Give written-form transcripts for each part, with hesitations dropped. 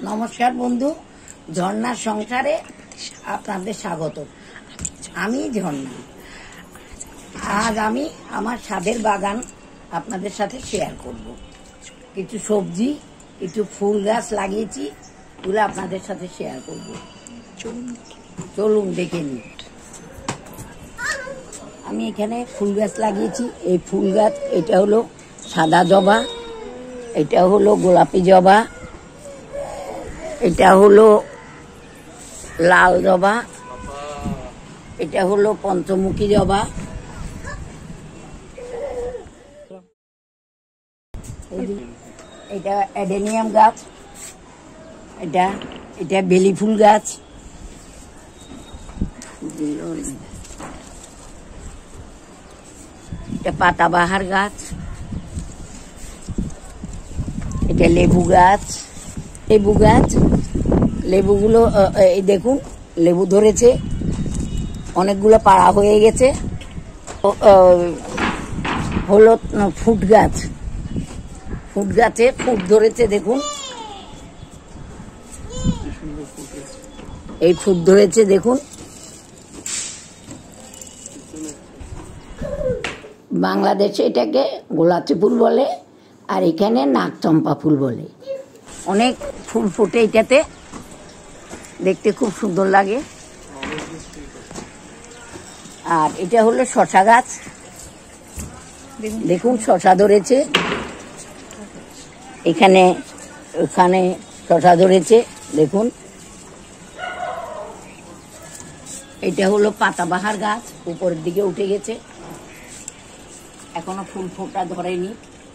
নমস্কার বন্ধু, ঝর্ণার সংসারে আপনাদের স্বাগত। আমি ঝর্ণা। আজ আমি আমার ছাদের বাগান আপনাদের সাথে শেয়ার করব। কিছু সবজি, কিছু ফুল গাছ লাগিয়েছি, এগুলো আপনাদের সাথে শেয়ার করব। চলুন দেখে নিন। আমি এখানে ফুল গাছ লাগিয়েছি। এই ফুল গাছ, এটা হলো সাদা জবা, এটা হলো গোলাপি জবা, এটা হলো লাল জবা, এটা হলো পঞ্চমুখী জবা, এটা অ্যাডেনিয়াম গাছ, এটা এটা বেলি ফুল গাছ, এটা পাতাবাহার গাছ, এটা লেবু গাছ। লেবু গাছ, লেবুগুলো এই দেখুন, লেবু ধরেছে, অনেকগুলো পাড়া হয়ে গেছে। হলো ফুট গাছ, ফুট গাছে ফুট ধরেছে, দেখুন এই ফুট ধরেছে, দেখুন। বাংলাদেশে এটাকে গোলাপি ফুল বলে, আর এখানে নাগচম্পা ফুল বলে। অনেক ফুল ফোটে এটাতে, দেখতে খুব সুন্দর লাগে। আর এটা হলো শসা গাছ, দেখুন শসা ধরেছে, এখানে ওখানে শসা ধরেছে, দেখুন। এটা হলো পাতাবাহার গাছ, উপরের দিকে উঠে গেছে, এখনো ফুল ফোটা ধরেনি।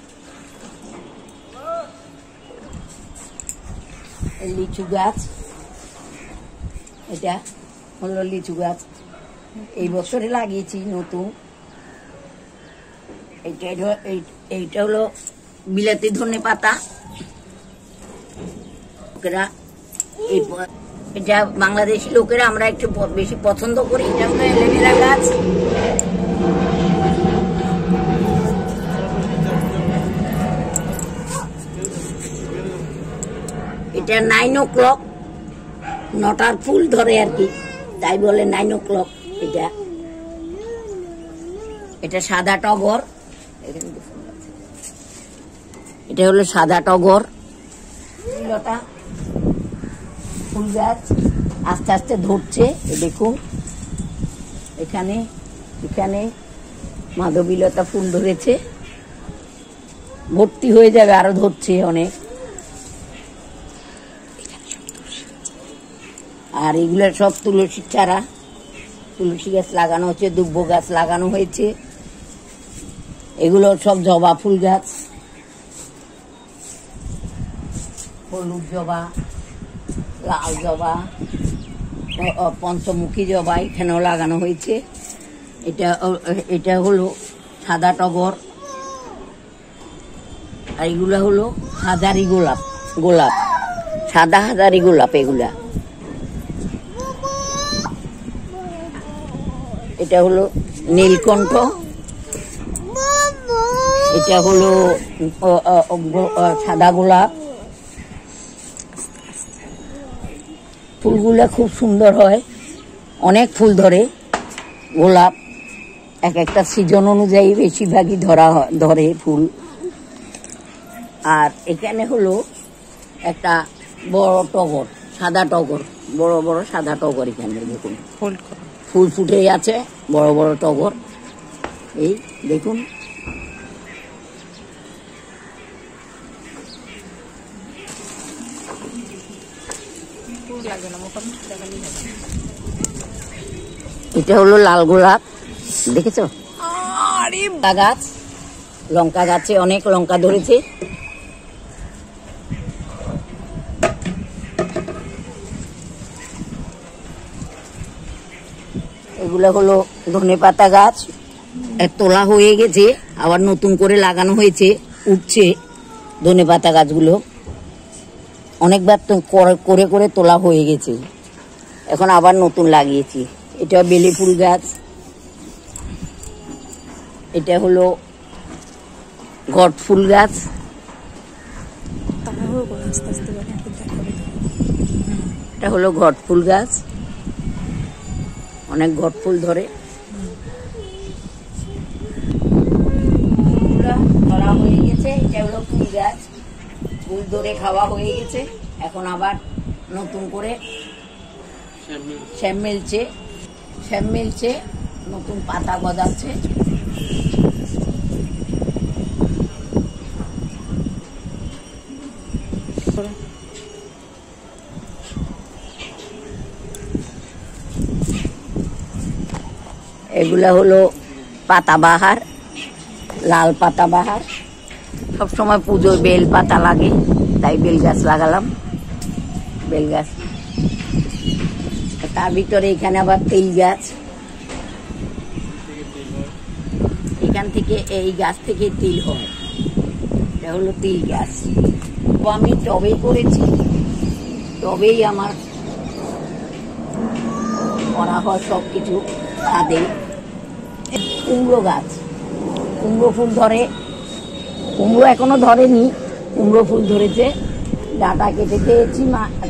লিচু গাছ, এটা হলো লিচু গাছ, এই বছরে লাগিয়েছি নতুন। এইটা হলো বিলাতি ধনে পাতা, লোকেরা এটা বাংলাদেশি লোকেরা আমরা একটু বেশি পছন্দ করি। এটা হলো অ্যালোভেরা গাছ, এটা 9 o'clock, 9টার ফুল ধরে আর কি, তাই বলে 9 o'clock। এটা সাদা টগর, এটা হলো সাদা টগর। ফুল গাছ আস্তে আস্তে ধরছে, দেখুন এখানে এখানে মাধবীলতা ফুল ধরেছে, ভর্তি হয়ে যাবে, আরো ধরছে অনেক। আর এগুলো সব তুলসী চারা, তুলসী গাছ লাগানো হচ্ছে, দুব্ব গাছ লাগানো হয়েছে, এগুলো সব জবা ফুল গাছ, হলুদ জবা, লাল জবা, পঞ্চমুখী জবা এখানেও লাগানো হয়েছে। এটা হলো সাদা টগর, আর এগুলা হলো হাজারি গোলাপ, গোলাপ সাদা হাজারি গোলাপ এগুলা। এটা হলো নীলকণ্ঠ, এটা হলো সাদা গোলাপ। ফুলগুলা খুব সুন্দর হয়, অনেক ফুল ধরে। গোলাপ এক একটা সিজন অনুযায়ী বেশিরভাগই ধরে ফুল। আর এখানে হলো একটা বড় টগর, সাদা টগর, বড় বড় সাদা টগর, এখানে দেখুন ফুল ফুটে আছে, বড় বড় টগর, এই দেখুন। এটা হলো লাল গোলাপ, দেখেছো? গাছ, লঙ্কা গাছে অনেক লঙ্কা ধরেছে। এগুলো হলো ধনেপাতা গাছ, তোলা হয়ে গেছে, আবার নতুন করে লাগানো হয়েছে, উঠছে ধনেপাতা গাছগুলো। অনেকবার করে করে তোলা হয়ে গেছে, এখন আবার নতুন লাগিয়েছি। এটা বেলি ফুল গাছ, এটা হলো ঘট ফুল গাছ, এটা হলো ঘটফুল গাছ, অনেক ঘটফুল ধরে। ধরা হয়ে গেছে। এটা হলো ফুল গাছ, ফুল ধরে খাওয়া হয়ে গেছে। এখন আবার নতুন করে শ্যাম মেলছে, নতুন পাতা গজাচ্ছে। এগুলা হলো পাতাবাহার, লাল পাতাবাহার। সবসময় পুজোয় বেল পাতা লাগে, তাই বেল গাছ লাগালাম। বেল গাছ, তার ভিতরে এখানে আবার তেল গাছ। এখান থেকে এই গাছ থেকে তিল হয়, এটা হলো তিল গাছ। আমি টবে করেছি, টবেই আমার করা হয় সবকিছু। ছাদে কুমড়ো গাছ, কুমড়ো ফুল ধরে। কুমড়ো এখনো ধরেনি, কুমড়ো ফুল ধরেছে। ডাঁটা কেটে দিয়েছি,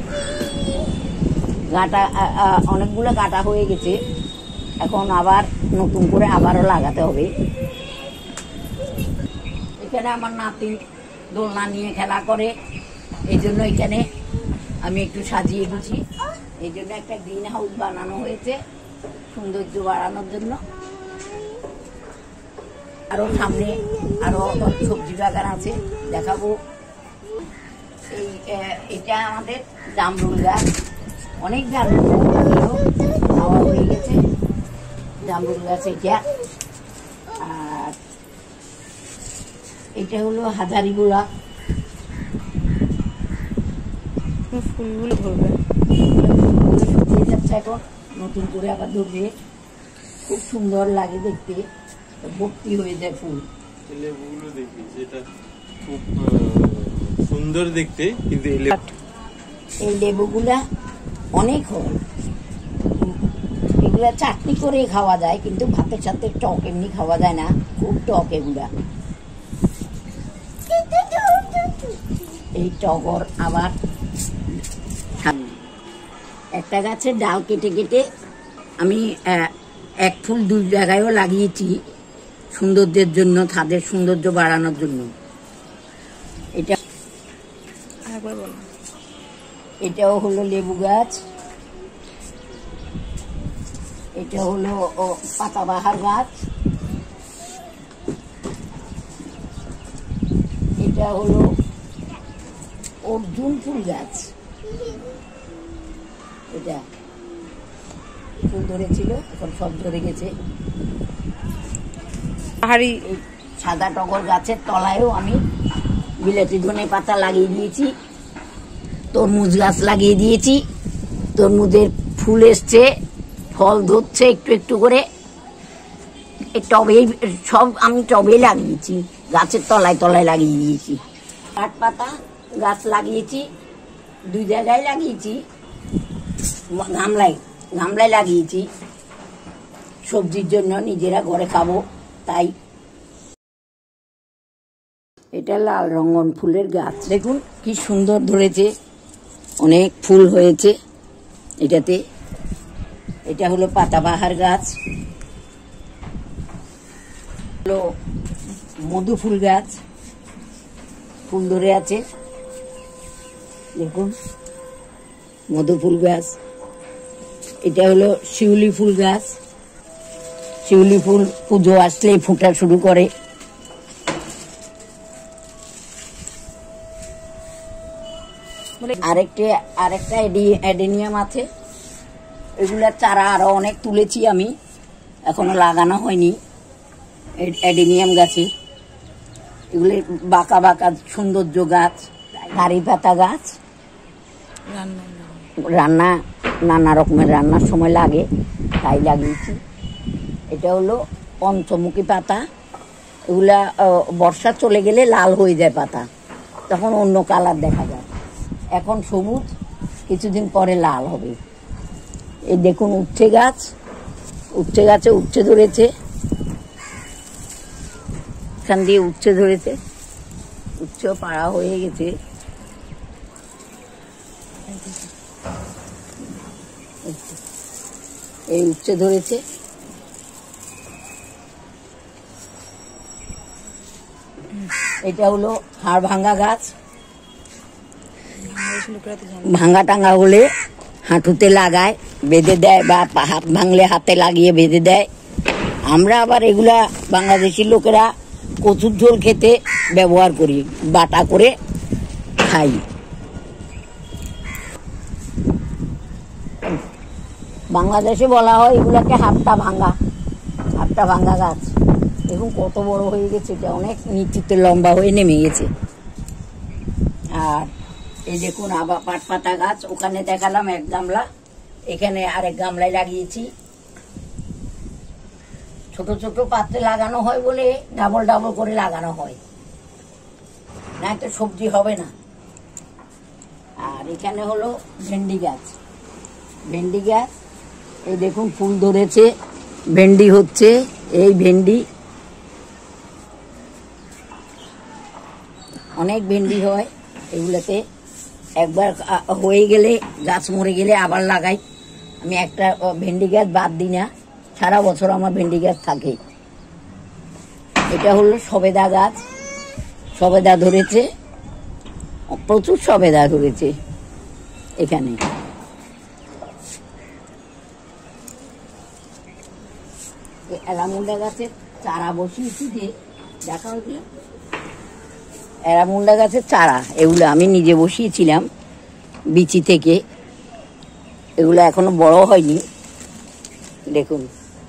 গাঁটা অনেকগুলো কাটা হয়ে গেছে। এখন আবার নতুন করে আবারও লাগাতে হবে। এখানে আমার নাতি দোলনা নিয়ে খেলা করে, এই জন্য এখানে আমি একটু সাজিয়ে দিচ্ছি। এই জন্য একটা গ্রিন হাউস বানানো হয়েছে সৌন্দর্য বাড়ানোর জন্য। আরো সামনে আরো সবজি বাগান আছে, দেখাবো। এটা আমাদের জামরুল গাছ, অনেক জামরুল খাওয়া হয়ে গেছে। জামরুল গাছ এটা। আর এটা হলো হাজারি গোলাপ, ফুলগুলো ধরবে, শুকিয়ে যাচ্ছে এখন, নতুন করে আবার ধরবে। খুব সুন্দর লাগে দেখতে, ভর্তি হয়ে যায় ফুল। লেবুগুলো দেখি, যেটা খুব সুন্দর দেখতে, কিন্তু এই লেবুগুলা অনেক হয়। এগুলা চাটনি করে খাওয়া যায়, কিন্তু ভাতের সাথে টক এমনি খাওয়া যায় না, খুব টক এগুলা। এই টগর আবার একটা গাছের ডাল কেটে কেটে আমি এক ফুল দুই জায়গায়ও লাগিয়েছি সৌন্দর্যের জন্য, ছাদের সৌন্দর্য বাড়ানোর জন্য। এটাও হলো লেবু গাছ, এটা হলো পাতাবাহার গাছ, এটা হলো অর্জুন ফুল গাছ। এটা ফুল ধরেছিল, এখন সব ধরে গেছে। পাহাড়ি সাদা টগর গাছের তলায়ও আমি বিলেতি ধনে পাতা লাগিয়ে দিয়েছি। তরমুজ গাছ লাগিয়ে দিয়েছি, তরমুজের ফুল এসছে, ফল ধরছে একটু একটু করে। এই টবেই সব আমি টবেই লাগিয়েছি, গাছের তলায় তলায় লাগিয়ে দিয়েছি। কাঠ পাতা গাছ লাগিয়েছি, দুই জায়গায় লাগিয়েছি। গামলায় লাগিয়েছি সবজির জন্য, নিজেরা ঘরে খাবো তাই। এটা লাল রঙন ফুলের গাছ, দেখুন কি সুন্দর ধরেছে, অনেক ফুল হয়েছে এটাতে। এটা হলো পাতাবাহার গাছ, হলো মধু ফুল গাছ, ফুল ধরে আছে দেখুন, মধু ফুল গাছ। এটা হলো শিউলি ফুল গাছ, শিউলি ফুল পুজো আসলে ফুটা শুরু করে। আরেকটা অ্যাডেনিয়াম আছে, এগুলার চারা আরো অনেক তুলেছি আমি, এখনো লাগানো হয়নি। অ্যাডেনিয়াম গাছে এগুলো বাঁকা বাঁকা সৌন্দর্য গাছ। কারি পাতা গাছ, নানা রকমের রান্নার সময় লাগে তাই লাগিয়েছি। এটা হলো পঞ্চমুখী পাতা, এগুলা বর্ষা চলে গেলে লাল হয়ে যায় পাতা, তখন অন্য কালার দেখা যায়। এখন সবুজ, কিছুদিন পরে লাল হবে। এই দেখুন উচ্ছে গাছ, উচ্ছে গাছে উচ্ছে ধরেছে, এখান দিয়ে উচ্ছে ধরেছে, উচ্ছেও পাড়া হয়ে গেছে। এই উচ্ছে ধরেছে, এটা হলো হাড় ভাঙ্গা গাছ। ভাঙ্গা টাঙ্গা হলে হাঁটুতে লাগায়, বেঁধে দেয়, বা হাত ভাঙলে হাতে লাগিয়ে বেঁধে দেয়। আমরা আবার এগুলা বাংলাদেশি লোকেরা কচুর ঝোল খেতে ব্যবহার করি, বাটা করে খাই। বাংলাদেশে বলা হয় এগুলাকে হাতটা ভাঙ্গা গাছ। দেখুন কত বড় হয়ে গেছে, এটা অনেক নিচুতে লম্বা হয়ে নেমে গেছে। আর এই দেখুন আবার পাট পাতা গাছ, ওখানে দেখালাম এক গামলা, এখানে আরেক গামলায় লাগিয়েছি। ছোট ছোট পাত্রে লাগানো হয় বলে ডাবল ডাবল করে লাগানো হয়, না তো সবজি হবে না। আর এখানে হলো ভেন্ডি গাছ, এই দেখুন ফুল ধরেছে, ভেন্ডি হচ্ছে, এই ভেন্ডি অনেক ভেন্ডি হয় এগুলোতে। একবার হয়ে গেলে, গাছ মরে গেলে আবার লাগাই। আমি একটা ভেন্ডি গাছ বাদ দিই না, সারা বছর আমার ভেন্ডি গাছ থাকে। এটা হলো সবেদা গাছ, সবেদা ধরেছে, প্রচুর সবেদা ধরেছে এখানে। এলামুন্ডা গাছের চারা বসিয়েছি, যে দেখা হয়েছিল এলামুন্ডা গাছের চারা, এগুলো আমি নিজে বসিয়েছিলাম বিচি থেকে। এগুলো এখনো বড় হয়নি, দেখুন।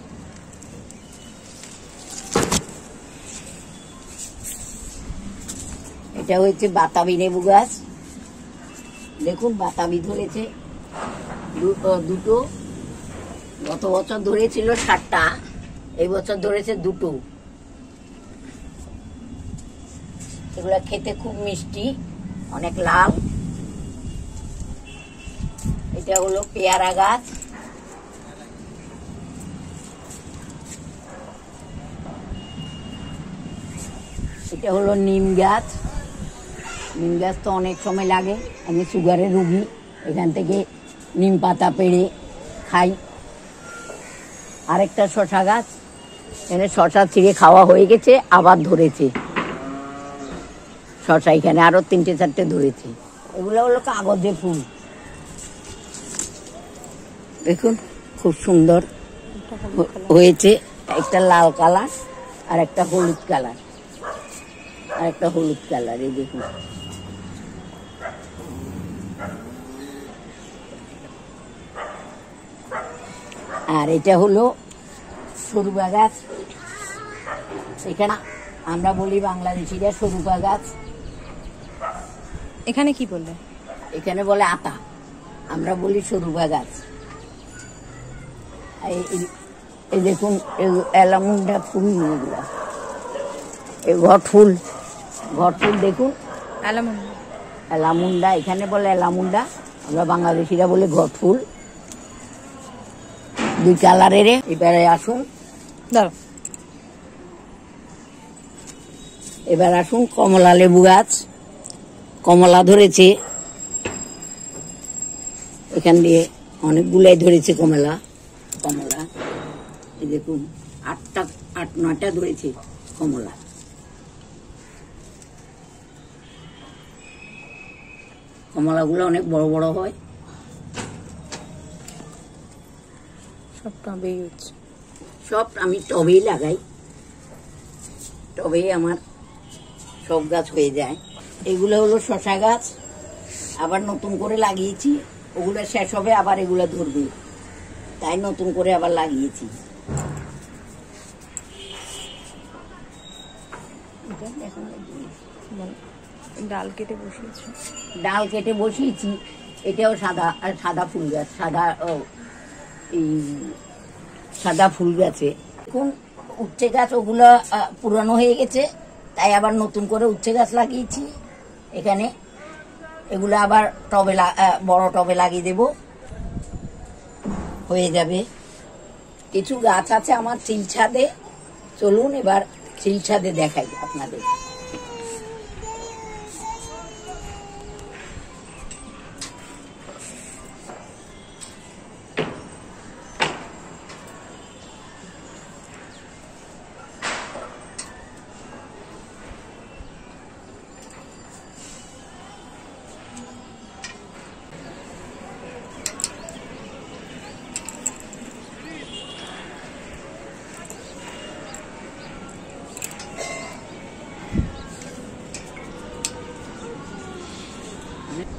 এটা হচ্ছে বাতাবি লেবু গাছ, দেখুন বাতাবি ধরেছে দুটো। গত বছর ধরেছিল 7টা, এই বছর ধরেছে 2টো। এগুলা খেতে খুব মিষ্টি, অনেক লাল। এটা হলো পেয়ারা গাছ, এটা হলো নিম গাছ। নিম গাছ তো অনেক সময় লাগে, আমি সুগারের রুগী, এখান থেকে নিম পাতা পেড়ে খাই। আরেকটা শশা গাছ, এখানে শশা ছিঁড়ে খাওয়া হয়ে গেছে, আবার ধরেছে শশা, এখানে আরো 3-4টে ধরেছে। এগুলো হলো কাগজে ফুল, দেখুন খুব সুন্দর হয়েছে। একটা লাল কালার আর একটা হলুদ কালার, এই দেখুন। আর এটা হলো সরুপা গাছ, এখানে আমরা বলি বাংলাদেশিরা সরুপা গাছ। এখানে কি বললে? এখানে বলে আতা, আমরা বলি সরুপা গাছ। এই দেখুন এলামুন্ডা ফুল, এগুলা এই ঘট ফুল দেখুন, এলামুন্ডা, এখানে বলে এলামুন্ডা, আমরা বাংলাদেশিরা বলে ঘট ফুল। 2 কালারের। এবারে আসুন, কমলা লেবু গাছ, কমলা ধরেছে এখান দিয়ে, অনেকগুলাই ধরেছে কমলা। এই দেখুন 8-9টা ধরেছে কমলা। কমলাগুলো অনেক বড় বড় হয়। সব আমি টবেই লাগাই, টবেই আমার সব গাছ হয়ে যায়। এগুলো হলো শশা গাছ, আবার নতুন করে লাগিয়েছি, ওগুলো শেষ হবে আবার এগুলো ধরবে, তাই নতুন করে আবার লাগিয়েছি। ডাল কেটে বসিয়েছি। এটাও সাদা ফুল গাছ, সাদা ফুল গাছে। এখন উচ্ছে গাছ ওগুলো পুরানো হয়ে গেছে, তাই আবার নতুন করে উচ্ছে গাছ লাগিয়েছি এখানে। এগুলো আবার টবে, বড় টবে লাগিয়ে দেব, হয়ে যাবে। কিছু গাছ আছে আমার চিল ছাদে, চলুন এবার চিল ছাদে দেখাই আপনাদের।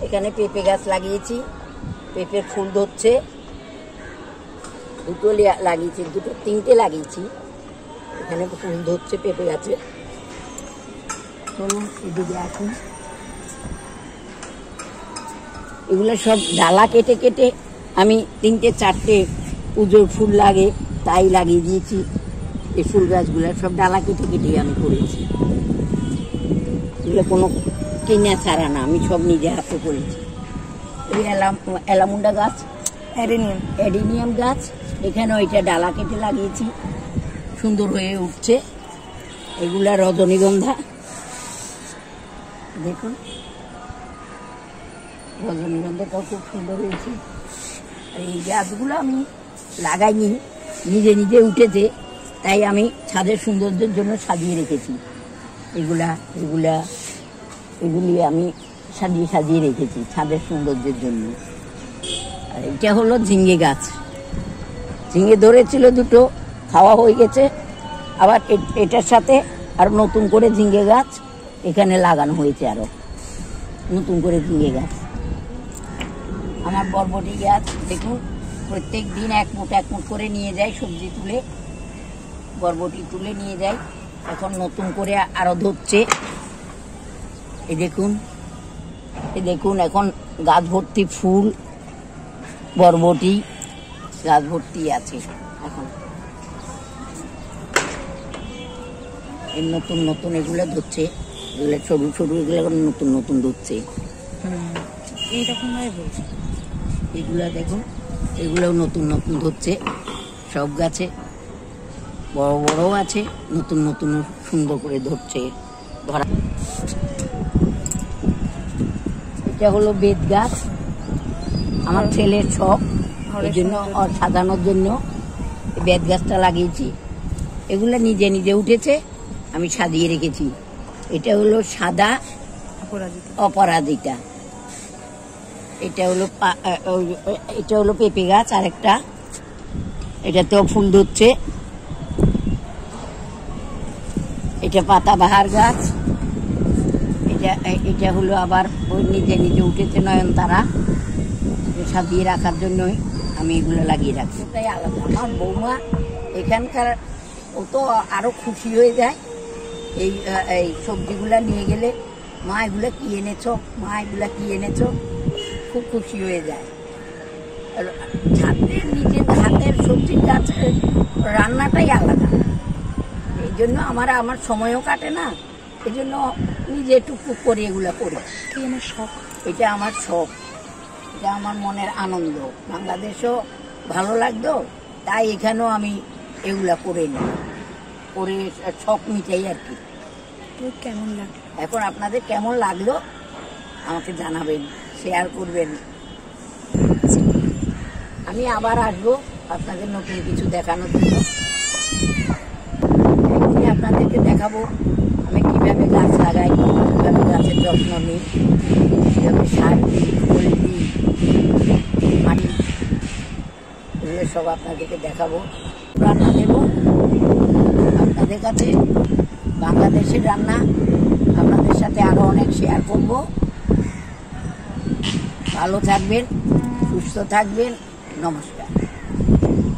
এখানে পেঁপে গাছ লাগিয়েছি, পেঁপের ফুল ধরছে, দুটো লাগিয়েছি, দুটো তিনটে লাগিয়েছি, এখানে ফুল ধরছে পেঁপে গাছে। চলুন এদিকে আসুন। এগুলো সব ডালা কেটে কেটে আমি 3-4টে পুজোর ফুল লাগে তাই লাগিয়ে দিয়েছি। এই ফুল গাছগুলো সব ডালা কেটে কেটে আমি করেছি, এগুলো কোনো কিনা ছাড়া না, আমি সব নিজে হাতে করেছি। এই অ্যালামুন্ডা গাছ, অ্যাডেনিয়াম গাছ, এখানে ওইটা ডালা কেটে লাগিয়েছি, সুন্দর হয়ে উঠছে। এগুলা রজনীগন্ধা, দেখুন রজনীগন্ধাটাও খুব সুন্দর হয়েছে। এই গাছগুলো আমি লাগাইনি, নিজে নিজে উঠেছে, তাই আমি ছাদের সৌন্দর্যের জন্য সাজিয়ে রেখেছি। এগুলি আমি সাজিয়ে রেখেছি ছাদের সৌন্দর্যের জন্য। আর এটা হলো ঝিঙ্গে গাছ, ঝিঙ্গে ধরেছিল দুটো, খাওয়া হয়ে গেছে, আবার এটার সাথে আর নতুন করে ঝিঙ্গে গাছ এখানে লাগানো হয়েছে, আরো নতুন করে ঝিঙ্গে গাছ। আমার বরবটি গাছ দেখুন, প্রত্যেক দিন 1 মুঠ করে নিয়ে যাই, সবজি তুলে বরবটি তুলে নিয়ে যাই। এখন নতুন করে আরো ধরছে, এই দেখুন এখন গাছ ভর্তি ফুল, বরবটি গাছ ভর্তি আছে। এখন এই নতুন এগুলো ধরছে, এগুলো সরু এগুলো এখন নতুন ধরছে। এইরকম ভাবে বলছি, এগুলো দেখুন, এগুলোও নতুন ধরছে, সব গাছে বড় আছে, নতুন সুন্দর করে ধরছে ধরা। এটা হলো বেত গাছ, আমার ছেলের শখ, এই জন্য সাজানোর জন্য বেত গাছটা লাগিয়েছি। এগুলো নিজে নিজে উঠেছে, আমি সাজিয়ে রেখেছি। এটা হলো সাদা অপরাজিতা, এটা হলো পেঁপে গাছ, আরেকটা এটাতেও ফুল ধরছে। এটা পাতাবাহার গাছ, এটা হলো আবার ওই নিজে নিজে উঠেছে নয়নতারা, সাজিয়ে রাখার জন্যই আমি এগুলো লাগিয়ে রাখছি। তাই আলাদা আমার বৌমা এখানকার, ও তো আরো খুশি হয়ে যায় এই সবজিগুলা নিয়ে গেলে, মা এগুলা কি এনেছো, মা এগুলা কি এনেছো, খুব খুশি হয়ে যায়। নিজের হাতের সবজির গাছের রান্নাটাই আলাদা, এই জন্য আমার সময়ও কাটে না, এই জন্য নিজে টুকটুক করে এগুলা করি। আমার শখ, এটা আমার শখ, এটা আমার মনের আনন্দ। বাংলাদেশও ভালো লাগতো, তাই এখানেও আমি এগুলা করে নিই, করে শখ মিটাই আর কি। কেমন লাগে এখন আপনাদের কেমন লাগলো আমাকে জানাবেন, শেয়ার করবেন। আমি আবার আসবো আপনাদের নতুন কিছু দেখানোর জন্য। একদিন আপনাদেরকে দেখাবো আমি কিভাবে গাছ লাগাই, কিভাবে গাছের যত্ন নিই, কিভাবে সার দিই, ফুল দিই, মাটি, এগুলো সব আপনাদেরকে দেখাবো, রান্না দেবো আপনাদের কাছে। বাংলাদেশের রান্না আপনাদের সাথে আরো অনেক শেয়ার করব। ভালো থাকবেন, সুস্থ থাকবেন, নমস্কার।